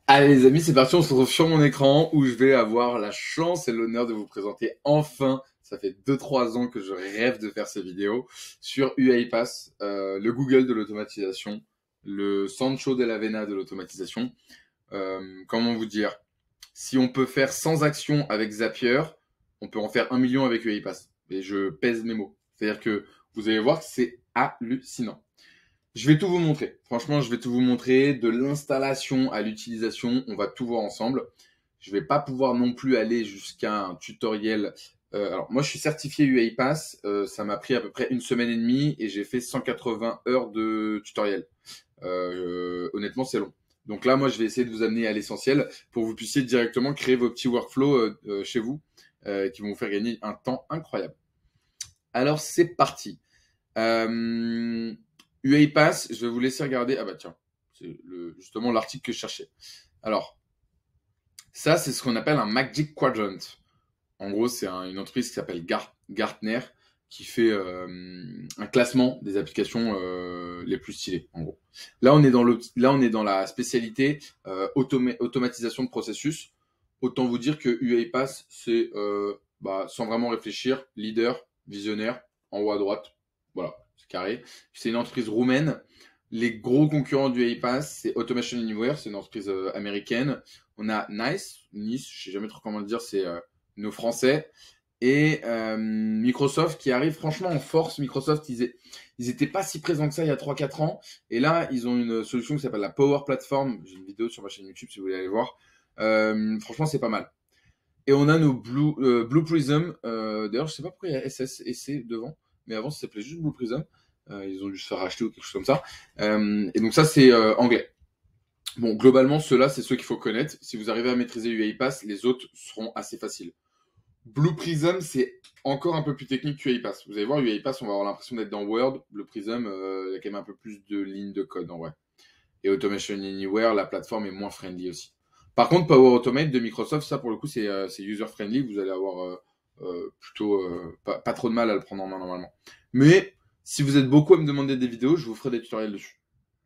Allez les amis, c'est parti, on se retrouve sur mon écran où je vais avoir la chance et l'honneur de vous présenter enfin, ça fait 2-3 ans que je rêve de faire ces vidéos, sur UiPath, le Google de l'automatisation, le Sancho de la Vena de l'automatisation. Comment vous dire, si on peut faire 100 actions avec Zapier, on peut en faire 1 million avec UiPath. Et je pèse mes mots. C'est-à-dire que vous allez voir que c'est hallucinant. Je vais tout vous montrer. Franchement, je vais tout vous montrer. De l'installation à l'utilisation, on va tout voir ensemble. Je vais pas pouvoir non plus aller jusqu'à un tutoriel. Alors, moi, je suis certifié UiPath. Ça m'a pris à peu près 1 semaine et demie et j'ai fait 180 heures de tutoriel. Honnêtement, c'est long. Donc là, moi, je vais essayer de vous amener à l'essentiel pour que vous puissiez directement créer vos petits workflows chez vous qui vont vous faire gagner un temps incroyable. Alors, c'est parti. UiPath, je vais vous laisser regarder. Ah bah tiens, c'est justement l'article que je cherchais. Alors, ça, c'est ce qu'on appelle un Magic Quadrant. En gros, c'est une entreprise qui s'appelle Gartner qui fait un classement des applications les plus stylées, en gros. Là, on est dans la spécialité automatisation de processus. Autant vous dire que UiPath, c'est, sans vraiment réfléchir, leader, visionnaire, en haut à droite. Voilà, c'est carré. C'est une entreprise roumaine. Les gros concurrents du UiPath, c'est Automation Anywhere, c'est une entreprise américaine. On a Nice, je sais jamais trop comment le dire, c'est nos Français. Et Microsoft qui arrive franchement en force. Microsoft, ils étaient pas si présents que ça il y a 3-4 ans. Et là, ils ont une solution qui s'appelle la Power Platform. J'ai une vidéo sur ma chaîne YouTube si vous voulez aller voir. Franchement, c'est pas mal. Et on a nos Blue Prism. D'ailleurs, je sais pas pourquoi il y a SS et C devant. Mais avant, ça s'appelait juste Blue Prism. Ils ont dû se faire racheter ou quelque chose comme ça. Et donc ça, c'est anglais. Bon, globalement, ceux-là, c'est ceux qu'il faut connaître. Si vous arrivez à maîtriser UiPath, les autres seront assez faciles. Blue Prism, c'est encore un peu plus technique que UiPath. Vous allez voir, UiPath, on va avoir l'impression d'être dans Word. Blue Prism, il y a quand même un peu plus de lignes de code en vrai. Et Automation Anywhere, la plateforme est moins friendly aussi. Par contre, Power Automate de Microsoft, ça pour le coup, c'est user-friendly. Vous allez avoir plutôt pas trop de mal à le prendre en main normalement. Mais si vous êtes beaucoup à me demander des vidéos, je vous ferai des tutoriels dessus.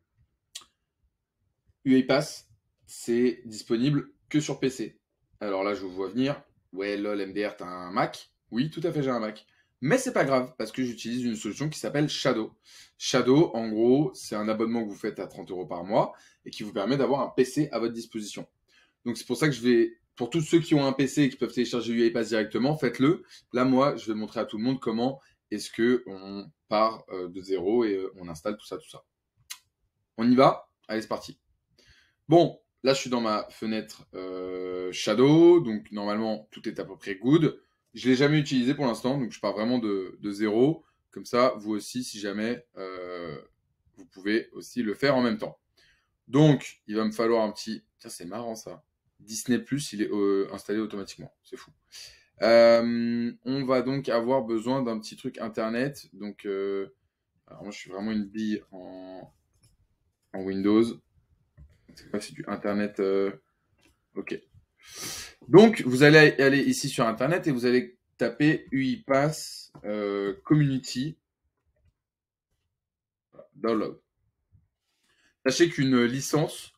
UiPath, c'est disponible que sur PC. Alors là, je vous vois venir. Ouais, lol, MDR, t'as un Mac? Oui, tout à fait, j'ai un Mac. Mais c'est pas grave, parce que j'utilise une solution qui s'appelle Shadow. Shadow, en gros, c'est un abonnement que vous faites à 30 € par mois et qui vous permet d'avoir un PC à votre disposition. Donc c'est pour ça que je vais, pour tous ceux qui ont un PC et qui peuvent télécharger UiPath directement, faites-le. Là, moi, je vais montrer à tout le monde comment est-ce que on part de zéro et on installe tout ça, tout ça. On y va? Allez, c'est parti. Bon, là, je suis dans ma fenêtre Shadow, donc normalement, tout est à peu près good. Je ne l'ai jamais utilisé pour l'instant, donc je pars vraiment de zéro. Comme ça, vous aussi, si jamais, vous pouvez aussi le faire en même temps. Donc, il va me falloir un petit... Tiens, c'est marrant ça. Disney+, il est installé automatiquement. C'est fou. On va donc avoir besoin d'un petit truc Internet. Donc, alors moi, je suis vraiment une bille en Windows. C'est quoi? C'est du Internet. Ok. Donc, vous allez aller ici sur Internet et vous allez taper UiPath Community Download. Sachez qu'une licence,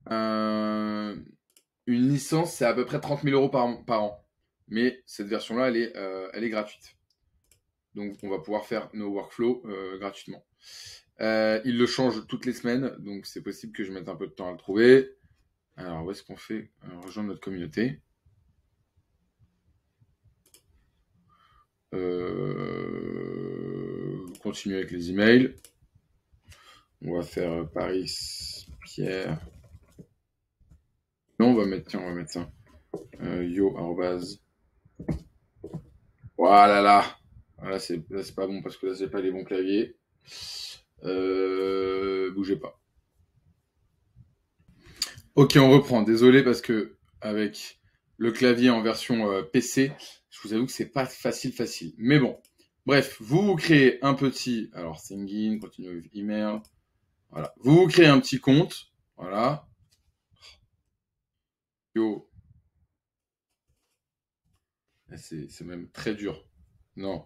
c'est à peu près 30 000 € par an. Mais cette version-là, elle est gratuite. Donc, on va pouvoir faire nos workflows gratuitement. Il le change toutes les semaines, donc c'est possible que je mette un peu de temps à le trouver. Alors, où est-ce qu'on fait rejoindre notre communauté? Continuer avec les emails. On va faire Paris, Pierre. Non, on va mettre ça. Yo, arrobase. Voilà là. Là, c'est pas bon parce que là, c'est pas les bons claviers. Bougez pas. Ok, on reprend. Désolé parce que avec le clavier en version PC, je vous avoue que c'est pas facile. Mais bon. Bref, vous créez un petit... Alors, Singin, continue avec email. Voilà. Vous créez un petit compte. Voilà. Yo. C'est même très dur. Non.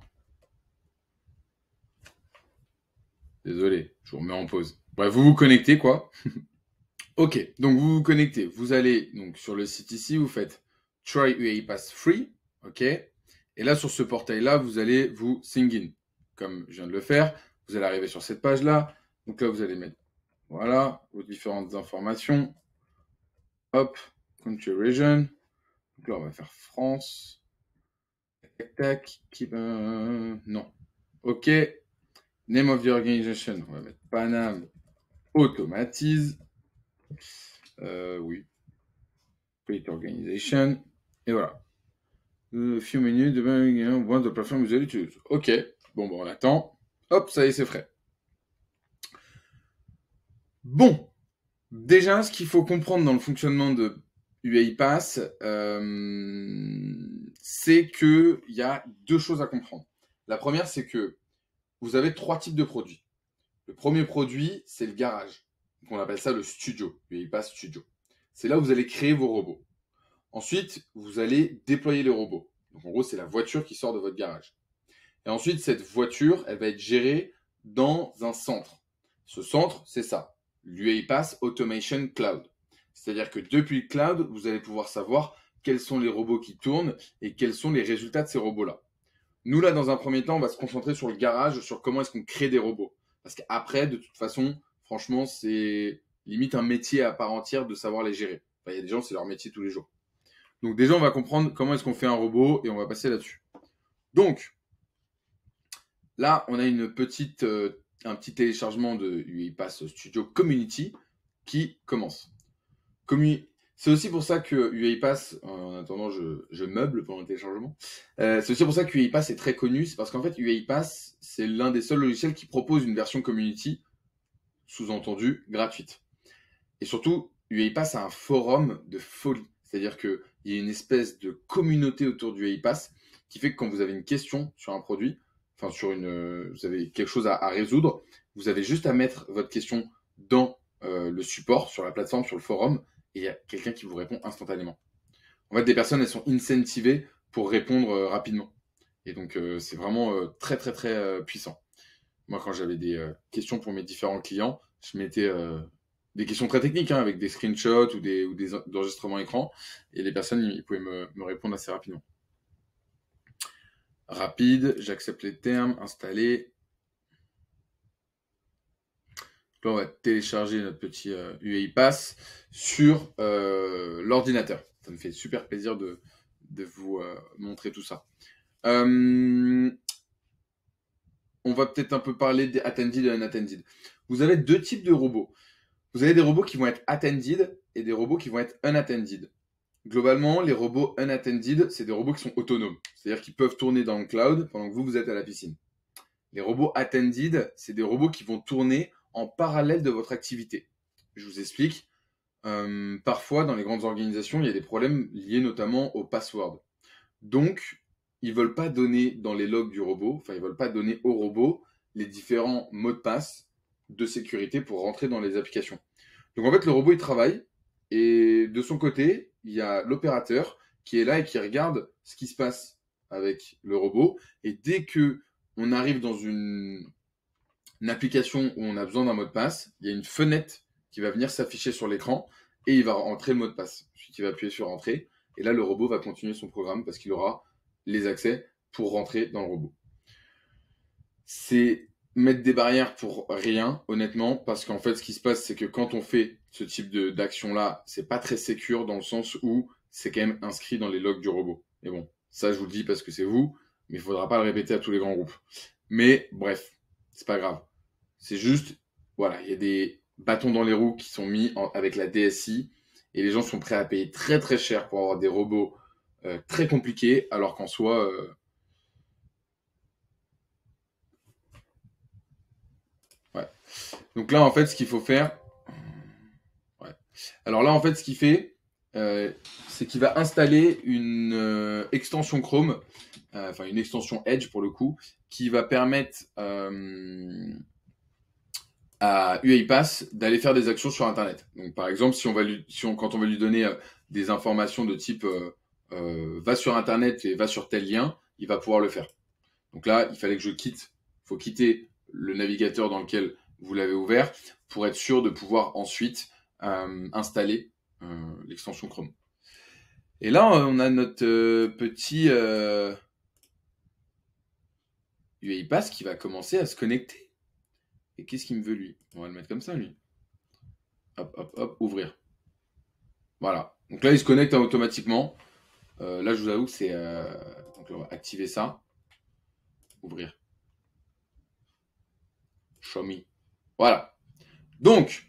Désolé, je vous remets en pause. Bref, vous vous connectez, quoi. Ok, donc vous vous connectez. Vous allez donc sur le site ici, vous faites Try UiPath Free. Ok. Et là, sur ce portail-là, vous allez vous sign in. Comme je viens de le faire, vous allez arriver sur cette page-là. Donc là, vous allez mettre, voilà, vos différentes informations. Hop, country region. Donc là, on va faire France. Tac, tac. Non. Ok. Name of the organization. On va mettre Panam Automatise. Oui. Create organization. Et voilà. A few minutes, once the platform is ready to use. Ok. Bon, on attend. Hop, ça y est, c'est frais. Bon. Déjà, ce qu'il faut comprendre dans le fonctionnement de UiPath, c'est qu'il y a deux choses à comprendre. La première, c'est que vous avez trois types de produits. Le premier produit, c'est le garage. Donc on appelle ça le studio, UiPath Studio. C'est là où vous allez créer vos robots. Ensuite, vous allez déployer les robots. Donc en gros, c'est la voiture qui sort de votre garage. Et ensuite, cette voiture, elle va être gérée dans un centre. Ce centre, c'est ça, l'UiPath Automation Cloud. C'est-à-dire que depuis le cloud, vous allez pouvoir savoir quels sont les robots qui tournent et quels sont les résultats de ces robots-là. Nous, là, dans un premier temps, on va se concentrer sur le garage, sur comment est-ce qu'on crée des robots. Parce qu'après, de toute façon, franchement, c'est limite un métier à part entière de savoir les gérer. Enfin, il y a des gens, c'est leur métier tous les jours. Donc déjà, on va comprendre comment est-ce qu'on fait un robot et on va passer là-dessus. Donc, là, on a un petit téléchargement de UiPath Studio Community qui commence. C'est aussi pour ça que UiPath, en attendant, je meuble pendant le téléchargement. C'est aussi pour ça que UiPath est très connu. C'est parce qu'en fait, UiPath, c'est l'un des seuls logiciels qui propose une version community, sous-entendu, gratuite. Et surtout, UiPath a un forum de folie. C'est-à-dire qu'il y a une espèce de communauté autour du UiPath qui fait que quand vous avez une question sur un produit, enfin vous avez quelque chose à résoudre, vous avez juste à mettre votre question dans le support, sur la plateforme, sur le forum, et il y a quelqu'un qui vous répond instantanément. En fait, des personnes, elles sont incentivées pour répondre rapidement. Et donc, c'est vraiment très, très, très puissant. Moi, quand j'avais des questions pour mes différents clients, je mettais des questions très techniques, hein, avec des screenshots ou des enregistrements écran, et les personnes, ils pouvaient me répondre assez rapidement. Rapide, j'accepte les termes, installer. Là, on va télécharger notre petit UiPath sur l'ordinateur. Ça me fait super plaisir de vous montrer tout ça. On va peut-être un peu parler des attended et unattended. Vous avez deux types de robots. Vous avez des robots qui vont être attended et des robots qui vont être unattended. Globalement, les robots unattended, c'est des robots qui sont autonomes. C'est-à-dire qu'ils peuvent tourner dans le cloud pendant que vous êtes à la piscine. Les robots attended, c'est des robots qui vont tourner en parallèle de votre activité. Je vous explique. Parfois, dans les grandes organisations, il y a des problèmes liés notamment au password. Donc, ils veulent pas donner dans les logs du robot, enfin, ils veulent pas donner au robot les différents mots de passe de sécurité pour rentrer dans les applications. Donc, en fait, le robot, il travaille, et de son côté, il y a l'opérateur qui est là et qui regarde ce qui se passe avec le robot. Et dès que on arrive dans une application où on a besoin d'un mot de passe, il y a une fenêtre qui va venir s'afficher sur l'écran et il va rentrer le mot de passe. Ensuite, il va appuyer sur Entrée et là, le robot va continuer son programme parce qu'il aura les accès pour rentrer dans le robot. C'est mettre des barrières pour rien, honnêtement, parce qu'en fait, ce qui se passe, c'est que quand on fait ce type d'action-là, c'est pas très sécure dans le sens où c'est quand même inscrit dans les logs du robot. Mais bon, ça, je vous le dis parce que c'est vous, mais il faudra pas le répéter à tous les grands groupes. Mais bref, c'est pas grave. C'est juste, voilà, il y a des bâtons dans les roues qui sont mis avec la DSI et les gens sont prêts à payer très très cher pour avoir des robots très compliqués, alors qu'en soi, ouais. Donc là, en fait, ce qu'il faut faire, ouais. Alors là, en fait, ce qu'il fait, c'est qu'il va installer une extension Chrome, enfin une extension Edge pour le coup, qui va permettre à UiPath d'aller faire des actions sur Internet. Donc, par exemple, quand on veut lui donner des informations de type va sur Internet et va sur tel lien, il va pouvoir le faire. Donc là, il fallait que il faut quitter le navigateur dans lequel vous l'avez ouvert pour être sûr de pouvoir ensuite installer l'extension Chrome. Et là, on a notre petit UiPath qui va commencer à se connecter. Et qu'est-ce qu'il me veut, lui? On va le mettre comme ça, lui. Hop, hop, hop, ouvrir. Voilà. Donc là, il se connecte automatiquement. Là, je vous avoue que c'est... donc, on va activer ça. Ouvrir. Show me. Voilà. Donc,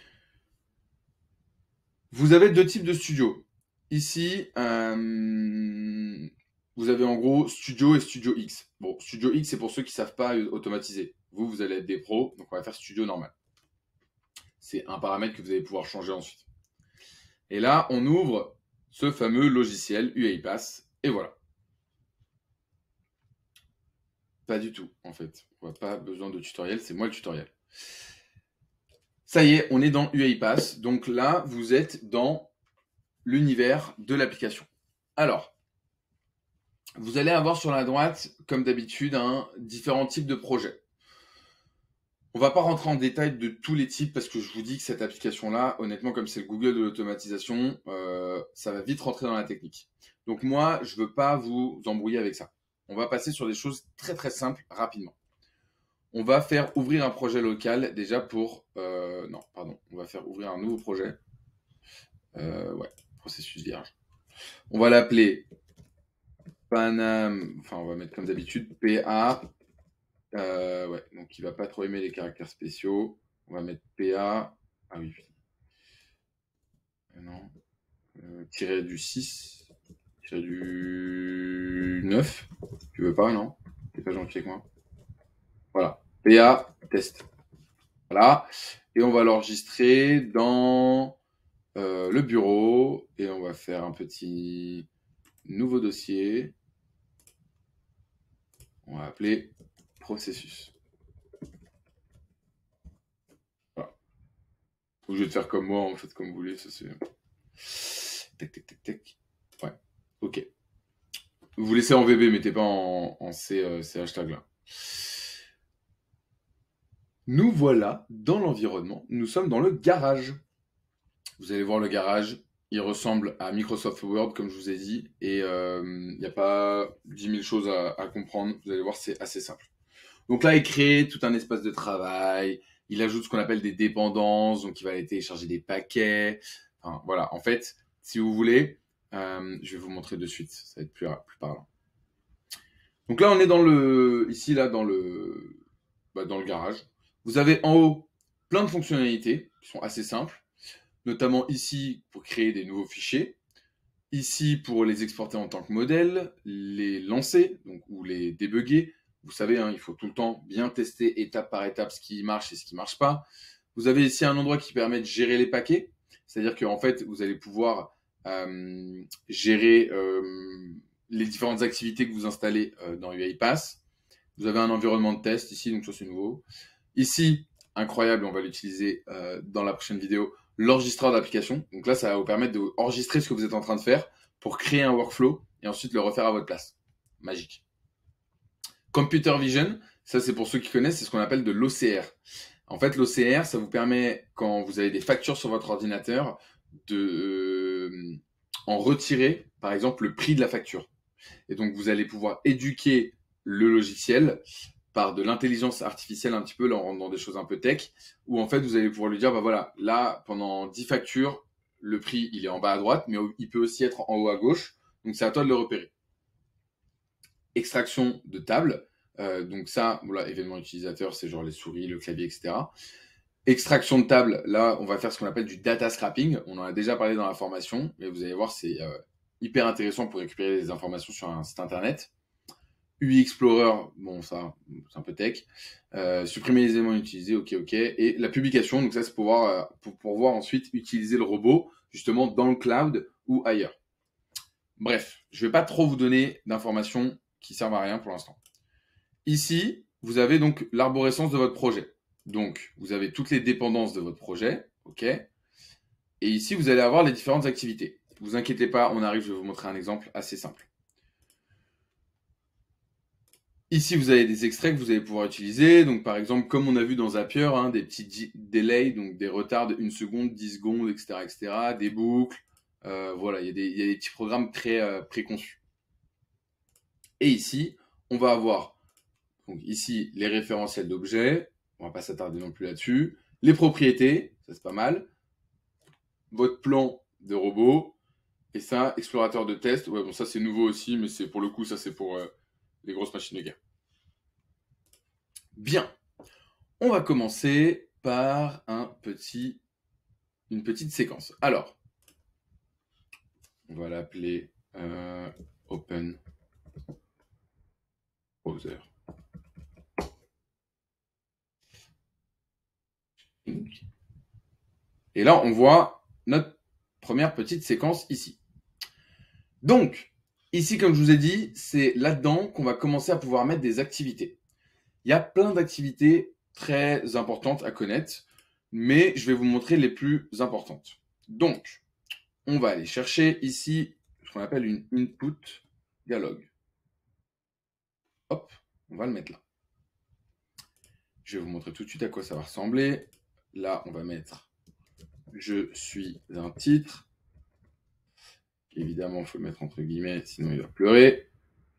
vous avez deux types de studios. Ici, vous avez en gros Studio et Studio X. Bon, Studio X, c'est pour ceux qui ne savent pas automatiser. Vous allez être des pros, donc on va faire Studio normal. C'est un paramètre que vous allez pouvoir changer ensuite. Et là, on ouvre ce fameux logiciel UiPath, et voilà. Pas du tout, en fait. On n'a pas besoin de tutoriel, c'est moi le tutoriel. Ça y est, on est dans UiPath. Donc là, vous êtes dans l'univers de l'application. Alors, vous allez avoir sur la droite, comme d'habitude, différents types de projets. On ne va pas rentrer en détail de tous les types parce que je vous dis que cette application-là, honnêtement, comme c'est le Google de l'automatisation, ça va vite rentrer dans la technique. Donc moi, je ne veux pas vous embrouiller avec ça. On va passer sur des choses très très simples rapidement. On va faire ouvrir un projet local déjà pour... non, pardon. On va faire ouvrir un nouveau projet. Ouais, processus vierge. On va l'appeler Panam... Enfin, on va mettre comme d'habitude PA. Ouais, donc il va pas trop aimer les caractères spéciaux. On va mettre PA. Ah oui, non. Tirer du 6. Tirer du 9. Tu veux pas, non? T'es pas gentil avec moi. Voilà. PA, test. Voilà. Et on va l'enregistrer dans le bureau. Et on va faire un petit nouveau dossier. On va appeler processus. Voilà. Ou je vais te faire comme moi, en fait, comme vous voulez. Ça, c'est... Tac, tac, tac, tac. Ouais. OK. Vous laissez en VB, mettez pas en ces hashtags-là. Nous voilà dans l'environnement. Nous sommes dans le garage. Vous allez voir le garage. Il ressemble à Microsoft Word, comme je vous ai dit. Et il n'y a pas 10 000 choses à comprendre. Vous allez voir, c'est assez simple. Donc là, il crée tout un espace de travail. Il ajoute ce qu'on appelle des dépendances. Donc, il va aller télécharger des paquets. Enfin, voilà. En fait, si vous voulez, je vais vous montrer de suite. Ça va être plus parlant. Donc là, on est dans ici, là, dans le garage. Vous avez en haut plein de fonctionnalités qui sont assez simples. Notamment ici, pour créer des nouveaux fichiers. Ici, pour les exporter en tant que modèle, les lancer, donc, ou les débugger. Vous savez, il faut tout le temps bien tester étape par étape ce qui marche et ce qui ne marche pas. Vous avez ici un endroit qui permet de gérer les paquets. C'est-à-dire qu'en fait, vous allez pouvoir gérer les différentes activités que vous installez dans UiPath. Vous avez un environnement de test ici, donc ça c'est nouveau. Ici, incroyable, on va l'utiliser dans la prochaine vidéo, l'enregistreur d'application. Donc là, ça va vous permettre d'enregistrer ce que vous êtes en train de faire pour créer un workflow et ensuite le refaire à votre place. Magique. Computer Vision, ça c'est pour ceux qui connaissent, c'est ce qu'on appelle de l'OCR. En fait, l'OCR, ça vous permet, quand vous avez des factures sur votre ordinateur, de en retirer, par exemple, le prix de la facture. Et donc, vous allez pouvoir éduquer le logiciel par de l'intelligence artificielle un petit peu, là on rentre dans des choses un peu tech, où en fait, vous allez pouvoir lui dire, bah voilà, là, pendant 10 factures, le prix, il est en bas à droite, mais il peut aussi être en haut à gauche. Donc, c'est à toi de le repérer. Extraction de table. Donc ça, voilà, événement utilisateur, c'est genre les souris, le clavier, etc. Extraction de table, là, on va faire ce qu'on appelle du data scrapping. On en a déjà parlé dans la formation, mais vous allez voir, c'est hyper intéressant pour récupérer des informations sur un site internet. UI Explorer, bon, ça, c'est un peu tech. Supprimer les éléments utilisés, ok. Et la publication, donc ça, c'est pour pouvoir ensuite utiliser le robot, justement, dans le cloud ou ailleurs. Bref, je ne vais pas trop vous donner d'informations qui servent à rien pour l'instant. Ici, vous avez donc l'arborescence de votre projet. Donc, vous avez toutes les dépendances de votre projet, ok. Et ici, vous allez avoir les différentes activités. Ne vous inquiétez pas, on arrive, je vais vous montrer un exemple assez simple. Ici, vous avez des extraits que vous allez pouvoir utiliser. Donc, par exemple, comme on a vu dans Zapier, hein, des petits delays, donc des retards de 1 seconde, 10 secondes, etc., des boucles. Voilà, il y a des petits programmes très préconçus. Et ici, on va avoir donc ici les référentiels d'objets. On va pas s'attarder non plus là-dessus. Les propriétés, ça c'est pas mal. Votre plan de robot. Et ça, explorateur de test. Ouais, bon, ça c'est nouveau aussi, mais c'est pour le coup, ça c'est pour les grosses machines de guerre. Bien. On va commencer par une petite séquence. Alors, on va l'appeler Open Browser. Et là, on voit notre première petite séquence ici. Donc, ici, comme je vous ai dit, c'est là-dedans qu'on va commencer à pouvoir mettre des activités. Il y a plein d'activités très importantes à connaître, mais je vais vous montrer les plus importantes. Donc, on va aller chercher ici ce qu'on appelle une input dialogue. Hop, on va le mettre là. Je vais vous montrer tout de suite à quoi ça va ressembler. Là, on va mettre « Je suis un titre ». Évidemment, il faut le mettre entre guillemets, sinon il va pleurer.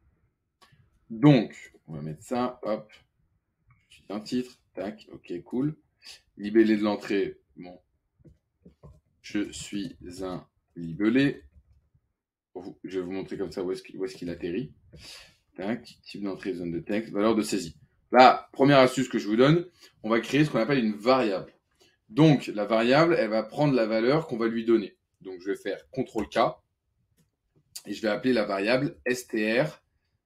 Donc, on va mettre ça, hop. Je suis un titre, tac, ok, cool. Libellé de l'entrée, bon. Je suis un libellé. Je vais vous montrer comme ça où est-ce qu'il atterrit. Tac, type d'entrée, zone de texte, valeur de saisie. Là, première astuce que je vous donne, on va créer ce qu'on appelle une variable. Donc, la variable, elle va prendre la valeur qu'on va lui donner. Donc, je vais faire CTRL-K et je vais appeler la variable str,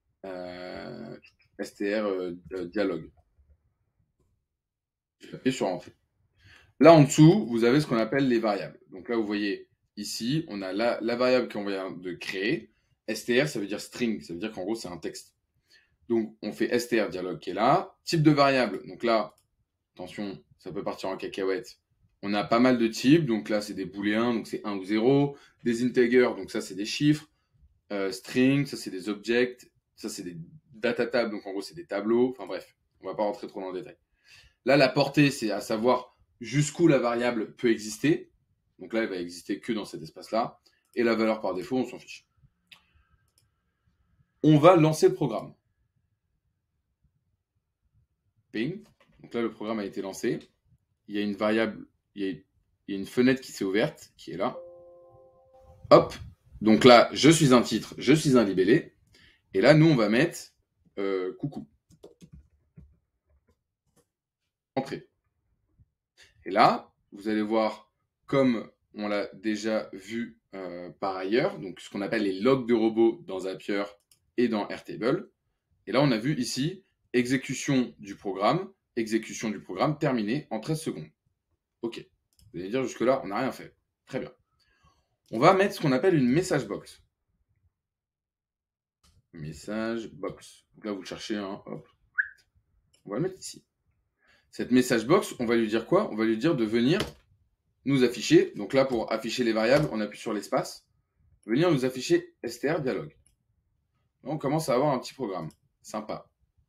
dialogue. Je vais appuyer sur Entrée. Là, en dessous, vous avez ce qu'on appelle les variables. Donc là, vous voyez ici, on a la variable qu'on vient de créer. str, ça veut dire string, ça veut dire qu'en gros, c'est un texte. Donc, on fait str dialogue qui est là. Type de variable, donc là, attention, ça peut partir en cacahuète. On a pas mal de types, donc là, c'est des booléens, donc c'est 1 ou 0. Des integers, donc ça, c'est des chiffres. String, ça, c'est des objects. Ça, c'est des data tables, donc en gros, c'est des tableaux. Enfin bref, on va pas rentrer trop dans le détail. Là, la portée, c'est à savoir jusqu'où la variable peut exister. Donc là, elle va exister que dans cet espace-là. Et la valeur par défaut, on s'en fiche. On va lancer le programme. Ping. Donc là, le programme a été lancé. Il y a une variable, il y a une fenêtre qui s'est ouverte, qui est là. Hop. Donc là, je suis un titre, je suis un libellé. Et là, nous, on va mettre coucou. Entrée. Et là, vous allez voir, comme on l'a déjà vu par ailleurs, donc ce qu'on appelle les logs de robots dans Zapier et dans Airtable. Et là, on a vu ici, exécution du programme terminée en 13 secondes. Ok. Vous allez dire jusque-là, on n'a rien fait. Très bien. On va mettre ce qu'on appelle une message box. Message box. Donc là, vous le cherchez, hein, hop. On va le mettre ici. Cette message box, on va lui dire quoi? On va lui dire de venir nous afficher. Donc là, pour afficher les variables, on appuie sur l'espace. Venir nous afficher str dialogue. On commence à avoir un petit programme. Sympa.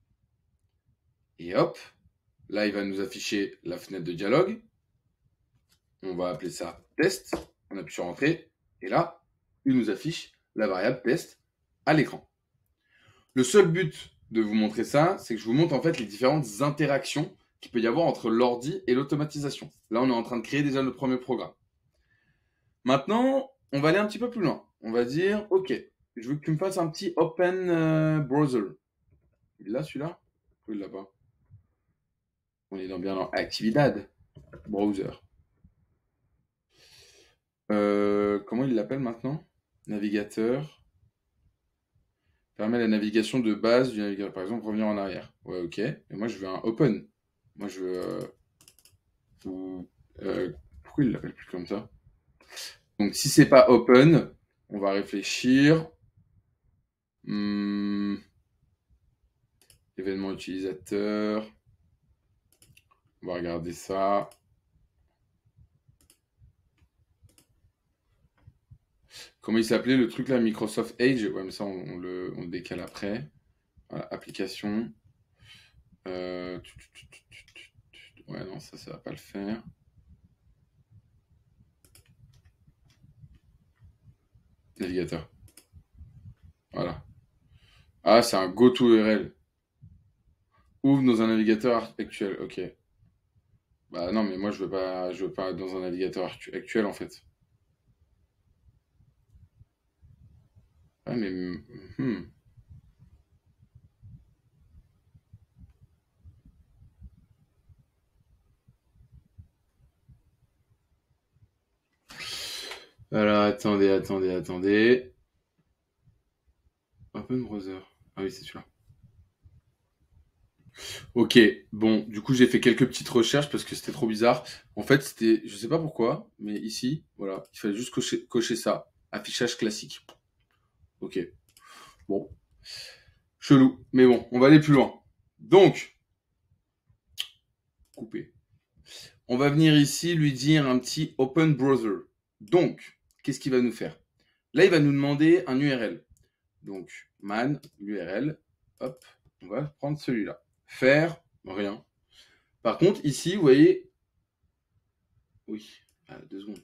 Et hop, là, il va nous afficher la fenêtre de dialogue. On va appeler ça test. On appuie sur entrée. Et là, il nous affiche la variable test à l'écran. Le seul but de vous montrer ça, c'est que je vous montre en fait les différentes interactions qu'il peut y avoir entre l'ordi et l'automatisation. Là, on est en train de créer déjà notre premier programme. Maintenant, on va aller un petit peu plus loin. On va dire, ok, je veux que tu me fasses un petit Open Browser. Il est là, celui-là? Pourquoi il l'a pas? On est bien dans Actividad Browser. Comment il l'appelle maintenant? Navigateur. Permet la navigation de base du navigateur. Par exemple, revenir en arrière. Ouais, ok. Et moi, je veux un Open. Moi, je veux... pourquoi il l'appelle plus comme ça? Donc, si c'est pas Open, on va réfléchir. Événement utilisateur. On va regarder ça. Comment il s'appelait le truc là? Microsoft Edge? Ouais, mais ça, on le décale après. Voilà, application. Ouais, non, ça va pas le faire. Navigateur. Voilà. Ah, c'est un GoToURL. Ouvre dans un navigateur actuel. Ok. Bah non, mais moi je veux pas être dans un navigateur actuel en fait. Ouais, mais hmm. Alors attendez. Open browser. Ah oui, c'est celui-là. Ok, bon, du coup j'ai fait quelques petites recherches parce que c'était trop bizarre. En fait, c'était, je sais pas pourquoi, mais ici, voilà, il fallait juste cocher ça. Affichage classique. Ok, bon, chelou. Mais bon, on va aller plus loin. Donc, couper. On va venir ici lui dire un petit Open Browser. Donc, qu'est-ce qu'il va nous faire? Là, il va nous demander un URL. Donc, man, l'URL, hop, on va prendre celui-là. Faire, rien. Par contre, ici, vous voyez, oui, 2 secondes.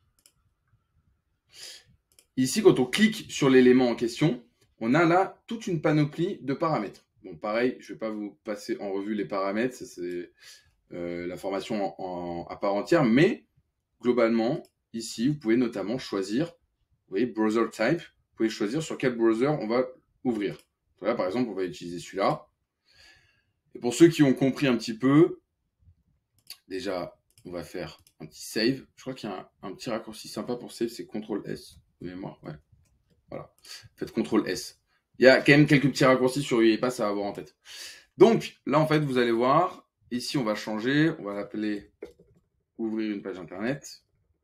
Ici, quand on clique sur l'élément en question, on a là toute une panoplie de paramètres. Bon, pareil, je ne vais pas vous passer en revue les paramètres, c'est l'information à part entière, mais globalement, ici, vous pouvez notamment choisir, vous voyez, browser type, vous pouvez choisir sur quel browser on va ouvrir. Là, par exemple, on va utiliser celui-là. Et pour ceux qui ont compris un petit peu, déjà, on va faire un petit save. Je crois qu'il y a un petit raccourci sympa pour save, c'est CTRL-S de mémoire, ouais. Voilà. Faites CTRL-S. Il y a quand même quelques petits raccourcis sur UiPath à avoir en tête. Donc, là, en fait, vous allez voir, ici, on va changer. On va l'appeler ouvrir une page Internet.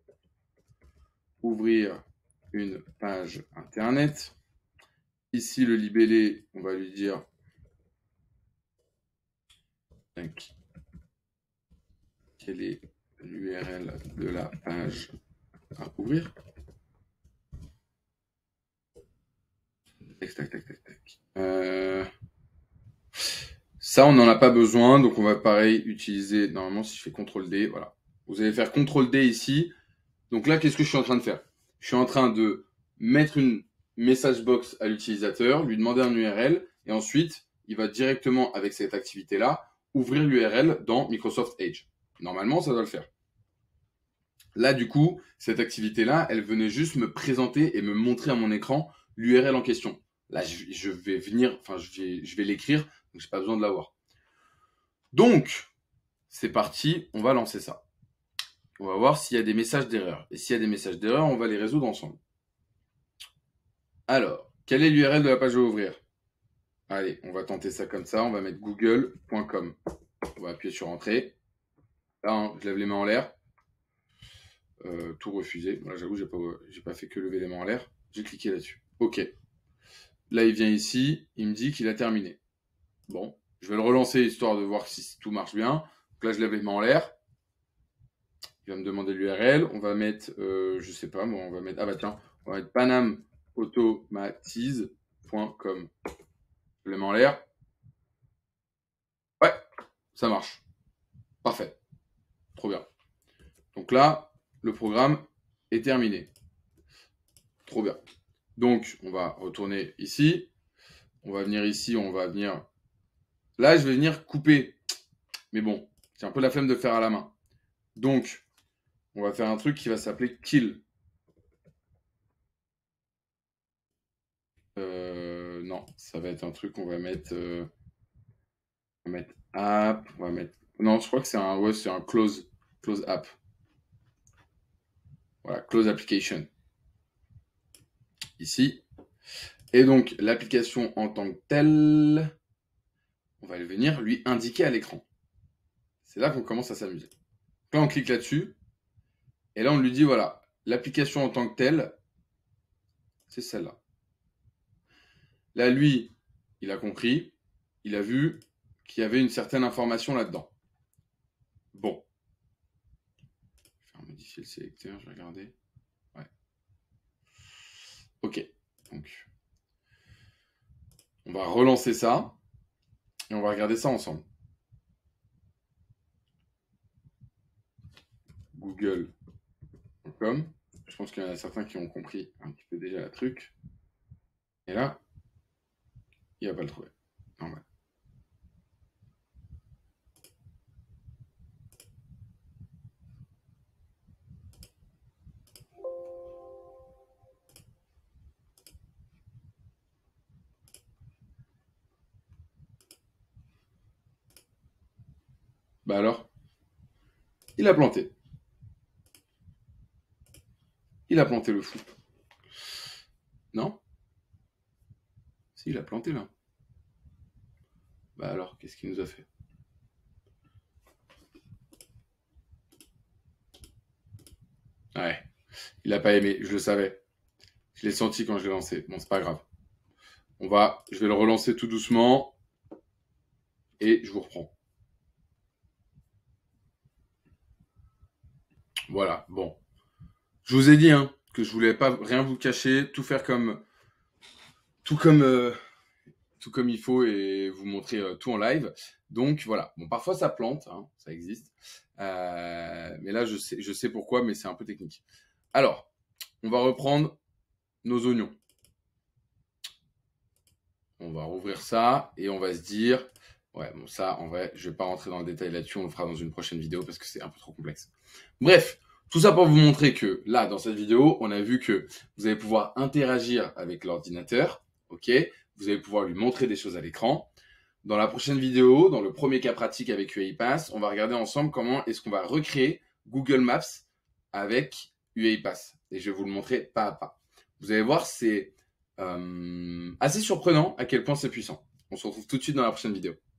Ouvrir une page Internet. Ici, le libellé, on va lui dire quelle est l'URL de la page à ouvrir. Ça, on n'en a pas besoin, donc on va pareil utiliser, normalement si je fais CTRL-D, voilà. Vous allez faire CTRL-D ici. Donc là, qu'est-ce que je suis en train de faire? Je suis en train de mettre une message box à l'utilisateur, lui demander un URL, et ensuite, il va directement, avec cette activité-là, ouvrir l'URL dans Microsoft Edge. Normalement, ça doit le faire. Là, du coup, cette activité-là, elle venait juste me présenter et me montrer à mon écran l'URL en question. Là, je vais venir, enfin, je vais l'écrire, donc j'ai pas besoin de l'avoir. Donc, c'est parti, on va lancer ça. On va voir s'il y a des messages d'erreur. Et s'il y a des messages d'erreur, on va les résoudre ensemble. Alors, quelle est l'URL de la page à ouvrir? Allez, on va tenter ça comme ça. On va mettre google.com. On va appuyer sur Entrée. Là, hein, je lève les mains en l'air. Tout refusé. Voilà, j'avoue, j'ai pas fait que lever les mains en l'air. J'ai cliqué là-dessus. OK. Là, il vient ici. Il me dit qu'il a terminé. Bon, je vais le relancer histoire de voir si tout marche bien. Donc là, je lève les mains en l'air. Il va me demander l'URL. On va mettre, je sais pas, moi, on va mettre, ah bah tiens, on va mettre panamautomatise.com. Je les mets en l'air. Ouais, ça marche. Parfait. Trop bien. Donc là, le programme est terminé. Trop bien. Donc, on va retourner ici. On va venir ici, on va venir... Là, je vais venir couper. Mais bon, c'est un peu la flemme de le faire à la main. Donc, on va faire un truc qui va s'appeler kill. Non, ça va être un truc qu'on va mettre... on va mettre app, on va mettre... Non, je crois que c'est un, ouais, c'est un close app. Voilà, close application. Ici. Et donc, l'application en tant que telle, on va venir lui indiquer à l'écran. C'est là qu'on commence à s'amuser. Là, on clique là-dessus. Et là, on lui dit, voilà, l'application en tant que telle, c'est celle-là. Là, lui, il a compris. Il a vu qu'il y avait une certaine information là-dedans. Bon. Je vais faire modifier le sélecteur, je vais regarder. Ouais. OK. Donc, On va relancer ça et on va regarder ça ensemble. Google.com. Je pense qu'il y en a certains qui ont compris un petit peu déjà le truc. Et là, il va pas le trouver. Normal. Bah alors, il a planté. Il a planté le fou. Non? Si, il a planté là. Bah alors, qu'est-ce qu'il nous a fait? Ouais, il a pas aimé, je le savais. Je l'ai senti quand je l'ai lancé. Bon, c'est pas grave. Je vais le relancer tout doucement et je vous reprends. Voilà, bon. Je vous ai dit hein, que je voulais pas rien vous cacher, tout faire tout comme, euh, tout comme il faut et vous montrer tout en live. Donc voilà. Bon, parfois ça plante, hein, ça existe. Mais là, je sais pourquoi, mais c'est un peu technique. Alors, on va reprendre nos oignons. On va rouvrir ça et on va se dire, ouais, bon ça, en vrai, je vais pas rentrer dans le détail là-dessus, on le fera dans une prochaine vidéo parce que c'est un peu trop complexe. Bref, tout ça pour vous montrer que là, dans cette vidéo, on a vu que vous allez pouvoir interagir avec l'ordinateur, ok? Vous allez pouvoir lui montrer des choses à l'écran. Dans la prochaine vidéo, dans le premier cas pratique avec UiPath, on va regarder ensemble comment est-ce qu'on va recréer Google Maps avec UiPath. Et je vais vous le montrer pas à pas. Vous allez voir, c'est assez surprenant à quel point c'est puissant. On se retrouve tout de suite dans la prochaine vidéo.